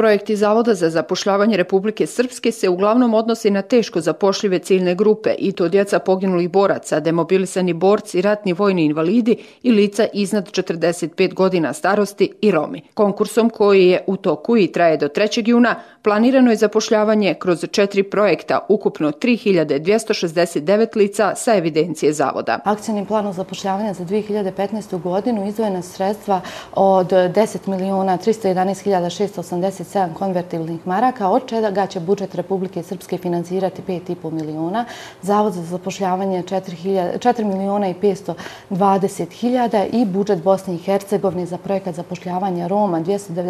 Projekti Zavoda za zapošljavanje Republike Srpske se uglavnom odnosi na teško zapošljive ciljne grupe i to djeca poginulih boraca, demobilisani borci, ratni vojni invalidi i lica iznad 45 godina starosti i Romi. Konkursom koji je u toku i traje do 3. juna planirano je zapošljavanje kroz 4 projekta, ukupno 3269 lica sa evidencije Zavoda. Akcijnim planom zapošljavanja za 2015. godinu izdvojena sredstva od 10.311.687 konvertibilnih maraka, od čega će budžet Republike Srpske financirati 5,5 miliona, Zavod za zapošljavanje 4.520.000 i budžet Bosne i Hercegovine za projekat zapošljavanja Roma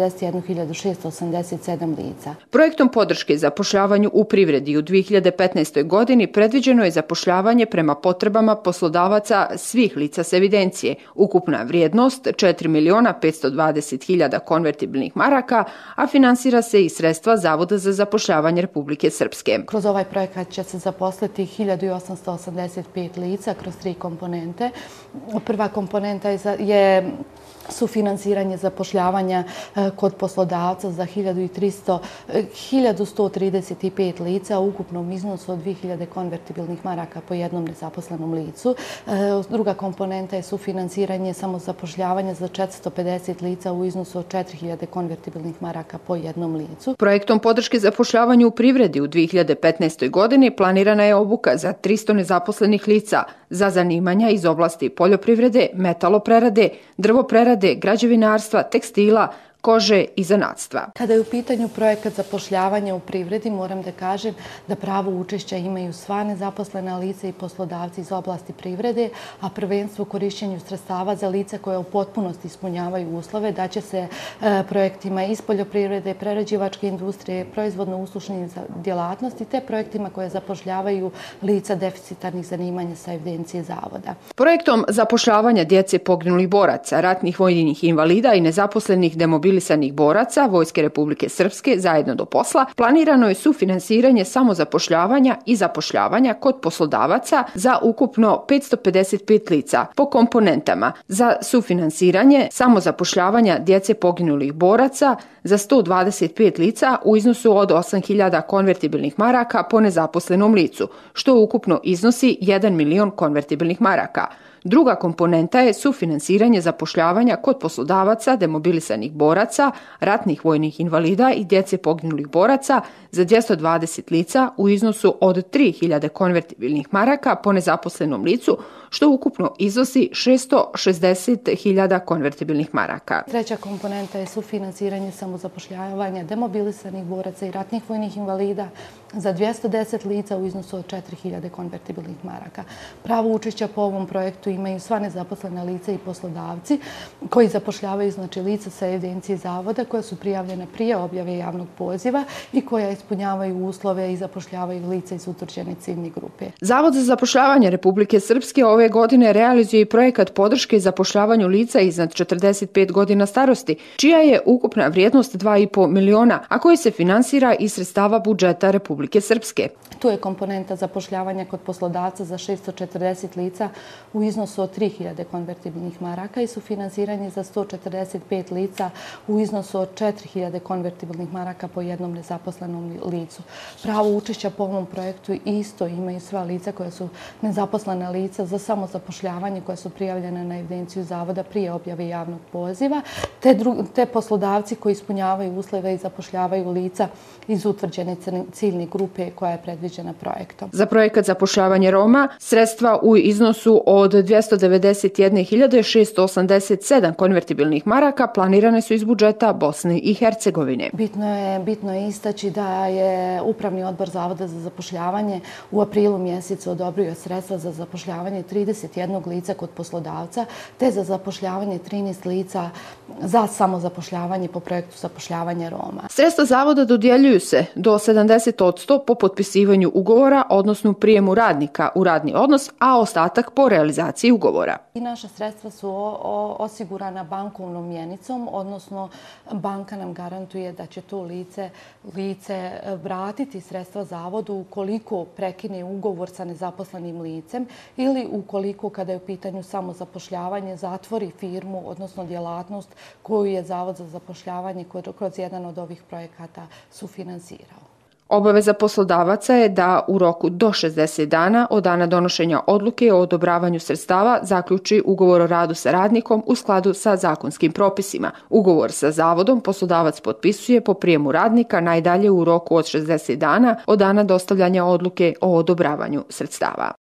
291.687 lica. Projektom podrške zapošljavanju u privredi u 2015. godini predviđeno je zapošljavanje prema potrebama poslodavaca svih lica s evidencije. Ukupna vrijednost 4.520.000 konvertibilnih maraka, a finansira se i sredstva Zavoda za zapošljavanje Republike Srpske. Kroz ovaj projekat će se zaposliti 1885 lica kroz 3 komponente. Prva komponenta je sufinansiranje zapošljavanja kod poslodavca za 1135 lica u ukupnom iznosu od 2000 konvertibilnih maraka po jednom nezaposlenom licu. Druga komponenta je sufinansiranje samozapošljavanja za 450 lica u iznosu od 4000 konvertibilnih maraka po jednom licu. Projektom podrške zapošljavanju u privredi u 2015. godini planirana je obuka za 300 nezaposlenih lica za zanimanja iz oblasti poljoprivrede, metaloprerade, drvoprerade, građevinarstva, tekstila, kože i zanatstva. Kada je u pitanju projekat zapošljavanja u privredi, moram da kažem da pravo učešća imaju sva nezaposlena lica i poslodavci iz oblasti privrede, a prvenstvo u korišćenju sredstava za lica koja u potpunosti ispunjavaju uslove da će se projektima iz poljoprivrede, prerađivačke industrije, proizvodno-uslužnih djelatnosti te projektima koje zapošljavaju lica deficitarnih zanimanja sa evidencije Zavoda. Projektom zapošljavanja djece poginulih boraca, ratnih vojnih invalida i nezaposlenih demobilisanih boraca Vojske Republike Srpske zajedno do posla planirano je sufinansiranje samozapošljavanja i zapošljavanja kod poslodavaca za ukupno 555 lica po komponentama za sufinansiranje samozapošljavanja djece poginulih boraca za 125 lica u iznosu od 8.000 konvertibilnih maraka po nezaposlenom licu, što ukupno iznosi 1 milion konvertibilnih maraka. Druga komponenta je sufinansiranje zapošljavanja kod poslodavaca demobilisanih boraca, ratnih vojnih invalida i djece poginulih boraca za 220 lica u iznosu od 3.000 konvertibilnih maraka po nezaposlenom licu, što ukupno iznosi 660.000 konvertibilnih maraka. Treća komponenta je sufinansiranje samozapošljavanja demobilisanih boraca i ratnih vojnih invalida za 210 lica u iznosu od 4.000 konvertibilnih maraka. Pravo učešća po ovom projektu imaju sva nezaposlena lica i poslodavci koji zapošljavaju lica sa evidencije Zavoda koja su prijavljena prije objave javnog poziva i koja ispunjavaju uslove i zapošljavaju lica iz utvrđene ciljne grupe. Zavod za zapošljavanje Republike Srpske ove godine realizuje i projekat podrške zapošljavanju lica iznad 45 godina starosti, čija je ukupna vrijednost 2,5 miliona, a koji se finansira iz sredstava budžeta Republike Srpske. Tu je komponenta zapošljavanja kod poslodavca za 640 lica u iznosu od 3.000 konvertibilnih maraka i sufinansiranje za 145 lica u iznosu od 4.000 konvertibilnih maraka po jednom nezaposlenom licu. Pravo učešća po ovom projektu isto imaju sva lica koja su nezaposlena lica za samozapošljavanje koja su prijavljena na evidenciju Zavoda prije objave javnog poziva, te poslodavci koji ispunjavaju uslove i zapošljavaju lica iz utvrđene ciljne grupe koja je predviđena projektom. Za projekat zapošljavanje Roma sredstva u iznosu od 291.687 konvertibilnih maraka planirane su iz budžeta Bosne i Hercegovine. Bitno je istaći da je Upravni odbor Zavoda za zapošljavanje u aprilu mjesecu odobrio sredstva za zapošljavanje 31 lica kod poslodavca, te za zapošljavanje 13 lica za samozapošljavanje po projektu zapošljavanja Roma. Sredstva Zavoda dodjeljuju se do 70% po potpisivanju ugovora, odnosno prijemu radnika u radni odnos, a ostatak po realizaciji realizaciji ugovora. I naša sredstva su osigurana bankovnom mjenicom, odnosno banka nam garantuje da će to lice vratiti sredstva zavodu ukoliko prekine ugovor sa nezaposlenim licem ili ukoliko, kada je u pitanju samozapošljavanje, zatvori firmu, odnosno djelatnost koju je Zavod za zapošljavanje kroz jedan od ovih projekata sufinansirao. Obaveza poslodavaca je da u roku do 60 dana od dana donošenja odluke o odobravanju sredstava zaključi ugovor o radu sa radnikom u skladu sa zakonskim propisima. Ugovor sa zavodom poslodavac potpisuje po prijemu radnika najdalje u roku od 60 dana od dana dostavljanja odluke o odobravanju sredstava.